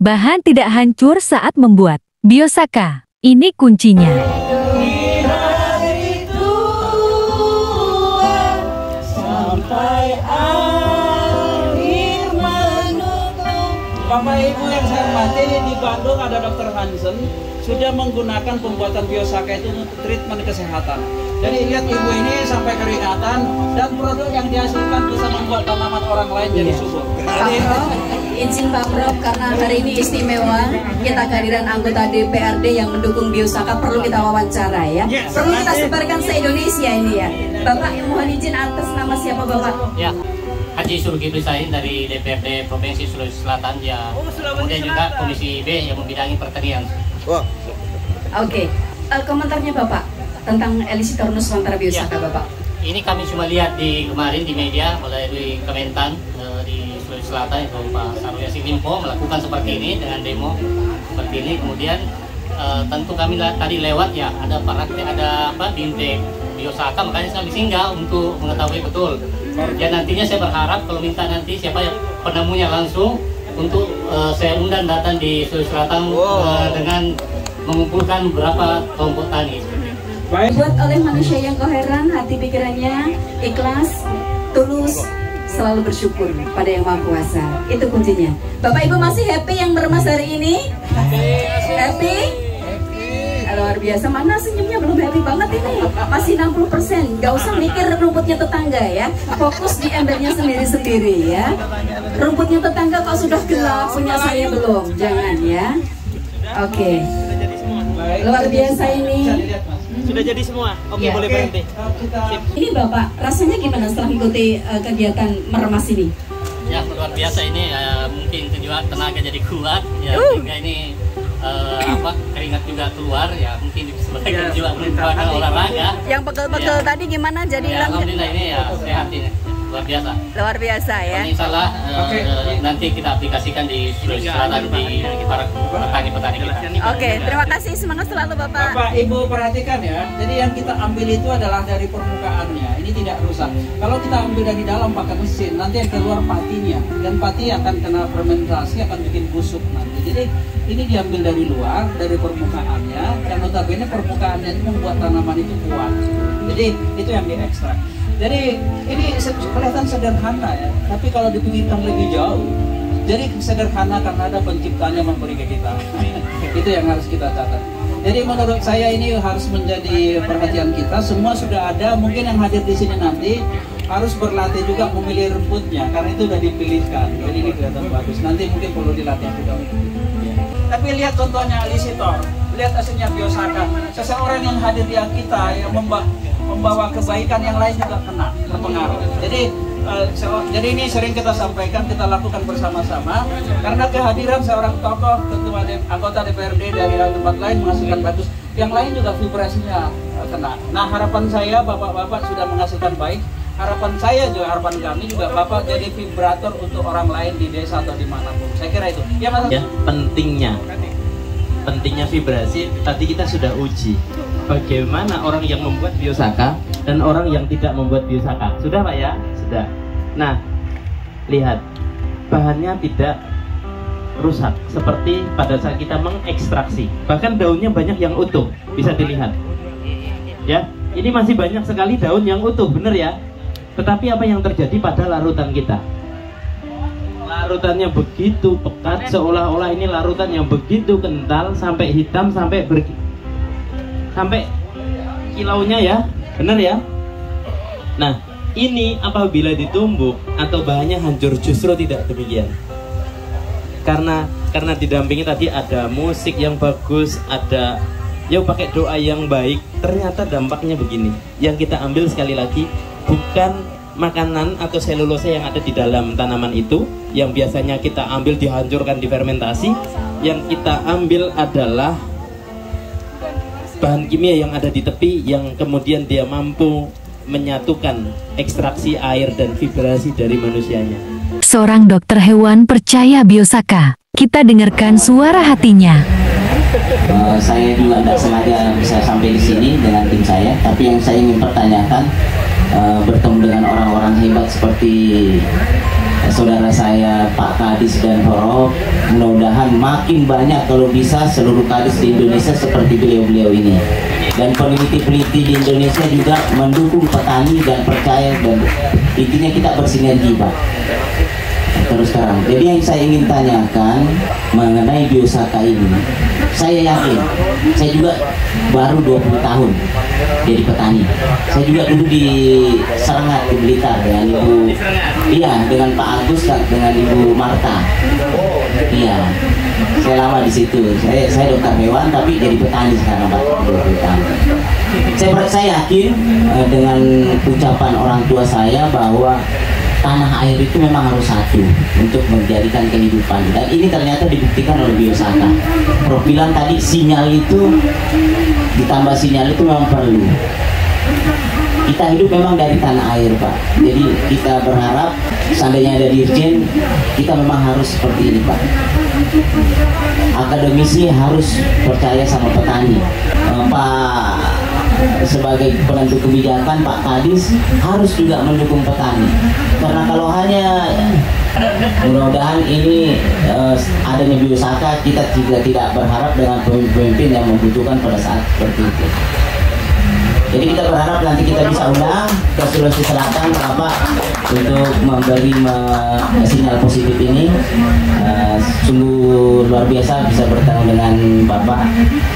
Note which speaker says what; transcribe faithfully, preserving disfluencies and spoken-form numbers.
Speaker 1: Bahan tidak hancur saat membuat. Biosaka, ini kuncinya.
Speaker 2: Bapak Ibu yang saya hormati, di Bandung ada dokter Hansen sudah menggunakan pembuatan Biosaka itu untuk treatment kesehatan. Jadi lihat ibu ini sampai keringatan dan produk yang dihasilkan bisa membuat tanaman orang lain jadi subur. Jadi
Speaker 3: izin Pak Prof, karena hari ini istimewa, kita kehadiran anggota D P R D yang mendukung Biosaka perlu kita wawancara ya.
Speaker 2: Yes,
Speaker 3: perlu kita sebarkan se-Indonesia ini ya. Bapak yang mohon izin atas nama siapa Bapak?
Speaker 4: Ya. Haji Zulkifli Said dari D P R D Provinsi Sulawesi Selatan ya. Oh, kemudian juga Komisi B yang membidangi pertanian.
Speaker 3: Wah. Oke, okay. uh, komentarnya Bapak tentang Elisitor Nuswantara Biosaka ya. Bapak.
Speaker 4: Ini kami cuma lihat di kemarin di media melalui Kementan uh, di Sulawesi Selatan itu Pak Syahrul Yassin Limpo melakukan seperti ini dengan demo seperti ini. Kemudian uh, tentu kami tadi lewat ya ada praktek ada apa bintek Biosaka, makanya saya singgah untuk mengetahui betul. Ya nantinya saya berharap kalau minta nanti siapa yang penemunya langsung untuk uh, saya undang datang di Sulawesi Selatan uh, dengan mengumpulkan berapa kelompok tani.
Speaker 3: Buat oleh manusia yang koheran, hati pikirannya ikhlas, tulus, selalu bersyukur pada Yang Maha Kuasa. Itu kuncinya. Bapak Ibu masih happy yang meremas hari ini? Happy? Luar biasa, mana senyumnya belum happy banget ini. Masih enam puluh persen, gak usah mikir rumputnya tetangga ya. Fokus di embernya sendiri-sendiri ya. Rumputnya tetangga kalau sudah gelap, punya saya belum, jangan ya. Oke, okay. Luar biasa ini.
Speaker 5: Sudah jadi semua, oke okay, ya. Boleh berhenti.
Speaker 3: Ini Bapak, rasanya gimana setelah mengikuti uh, kegiatan meremas ini?
Speaker 4: Ya luar biasa ini, uh, mungkin juga tenaga jadi kuat ya, uh. sehingga ini Uh, apa keringat juga keluar ya, mungkin sebagian ya, juga merupakan olahraga.
Speaker 3: Yang pegel-pegel ya. Tadi gimana jadi
Speaker 4: ya, alhamdulillah ini ya sehat ini luar biasa.
Speaker 3: Luar biasa ya.
Speaker 4: Ini salah uh, okay. uh, nanti kita aplikasikan di Sulawesi Selatan di para petani-petani kita. Oke,
Speaker 3: okay, terima kasih, semangat selalu Bapak.
Speaker 2: Bapak Ibu perhatikan ya. Jadi yang kita ambil itu adalah dari permukaannya. Ini tidak rusak. Kalau kita ambil dari dalam pakai mesin, nanti yang keluar patinya dan pati akan kena fermentasi, akan bikin busuk nanti. Jadi ini diambil dari luar, dari permukaannya, dan notabene permukaannya itu membuat tanaman itu kuat. Jadi itu yang diekstrak. Jadi ini kelihatan sederhana ya, tapi kalau dipikirkan lebih jauh, jadi sederhana karena ada penciptanya memberi ke kita. Itu yang harus kita catat. Jadi menurut saya ini harus menjadi perhatian kita. Semua sudah ada, mungkin yang hadir di sini nanti harus berlatih juga memilih rumputnya, karena itu sudah dipilihkan. Jadi ini kelihatan bagus. Nanti mungkin perlu dilatih juga. Tapi lihat contohnya Elisitor, lihat hasilnya Biosaka. Seseorang yang hadir di kita yang membawa, membawa kebaikan, yang lain juga kena terpengaruh. Jadi uh, so, jadi ini sering kita sampaikan, kita lakukan bersama-sama. Karena kehadiran seorang tokoh ketua anggota D P R D dari tempat lain menghasilkan bagus, yang lain juga vibrasinya uh, kena. Nah harapan saya bapak-bapak sudah menghasilkan baik. Harapan saya juga, harapan kami juga Bapak jadi vibrator untuk orang lain di desa atau dimanapun. Saya kira itu. Ya, Mas.
Speaker 6: Ya, pentingnya, pentingnya vibrasi. Tadi kita sudah uji bagaimana orang yang membuat Biosaka dan orang yang tidak membuat Biosaka. Sudah Pak ya? Sudah. Nah, lihat bahannya tidak rusak seperti pada saat kita mengekstraksi. Bahkan daunnya banyak yang utuh, bisa dilihat. Ya, ini masih banyak sekali daun yang utuh, bener ya? Tetapi apa yang terjadi pada larutan kita? Larutannya begitu pekat, seolah-olah ini larutan yang begitu kental, sampai hitam, sampai ber... sampai kilaunya ya, benar ya? Nah, ini apabila ditumbuk atau bahannya hancur, justru tidak demikian. Karena karena didampingi tadi ada musik yang bagus, ada ya pakai doa yang baik, ternyata dampaknya begini. Yang kita ambil sekali lagi bukan makanan atau selulosa yang ada di dalam tanaman itu, yang biasanya kita ambil dihancurkan, difermentasi. Yang kita ambil adalah bahan kimia yang ada di tepi, yang kemudian dia mampu menyatukan ekstraksi air dan vibrasi dari manusianya.
Speaker 1: Seorang dokter hewan percaya Biosaka. Kita dengarkan suara hatinya.
Speaker 7: Uh, saya juga tidak sengaja bisa sampai di sini dengan tim saya, tapi yang saya ingin pertanyakan, uh, bertemu dengan orang-orang hebat seperti saudara saya Pak Kadis dan Horob. Mudah-mudahan makin banyak kalau bisa seluruh kadis di Indonesia seperti beliau-beliau ini. Dan peneliti-peneliti di Indonesia juga mendukung petani dan percaya, dan intinya kita bersinergi Pak. Terus sekarang, jadi yang saya ingin tanyakan mengenai Biosaka ini, saya yakin, saya juga baru dua puluh tahun jadi petani. Saya juga dulu di Serengat di Blitar dengan Ibu, iya dengan Pak Agus dan dengan Ibu Marta. Iya, saya lama di situ. Saya saya dokter hewan tapi jadi petani sekarang Pak, dua puluh tahun. Saya saya yakin eh, dengan ucapan orang tua saya bahwa tanah air itu memang harus satu untuk menjadikan kehidupan, dan ini ternyata dibuktikan oleh Biosaka. Prof bilang tadi sinyal itu ditambah sinyal itu memang perlu. Kita hidup memang dari tanah air Pak, jadi kita berharap seandainya ada dirjen, kita memang harus seperti ini Pak. Akademisi harus percaya sama petani. Pak sebagai penentu kebijakan, Pak Kadis harus juga mendukung petani, karena kalau hanya mudah-mudahan ini uh, adanya Biosaka, kita juga tidak berharap dengan pemimpin yang membutuhkan pada saat seperti itu. Jadi kita berharap nanti kita bisa undang ke Sulawesi Selatan Bapak untuk memberi me sinyal positif ini. Uh, sungguh luar biasa bisa bertemu dengan Bapak.